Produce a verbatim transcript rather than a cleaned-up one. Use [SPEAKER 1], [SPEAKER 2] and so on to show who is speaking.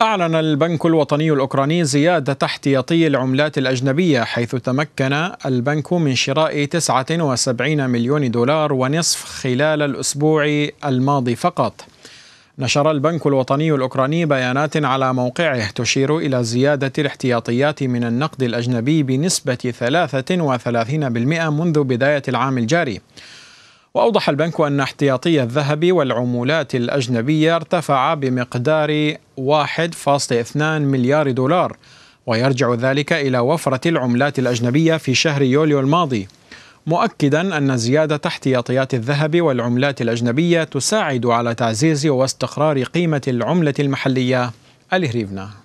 [SPEAKER 1] أعلن البنك الوطني الأوكراني زيادة احتياطي العملات الأجنبية، حيث تمكن البنك من شراء تسعة وسبعين مليون دولار ونصف خلال الأسبوع الماضي فقط. نشر البنك الوطني الأوكراني بيانات على موقعه تشير إلى زيادة الاحتياطيات من النقد الأجنبي بنسبة ثلاثة وثلاثين بالمئة منذ بداية العام الجاري. وأوضح البنك أن احتياطي الذهب والعملات الأجنبية ارتفع بمقدار واحد فاصلة اثنين مليار دولار، ويرجع ذلك إلى وفرة العملات الأجنبية في شهر يوليو الماضي، مؤكدا أن زيادة احتياطيات الذهب والعملات الأجنبية تساعد على تعزيز واستقرار قيمة العملة المحلية الهريفنا.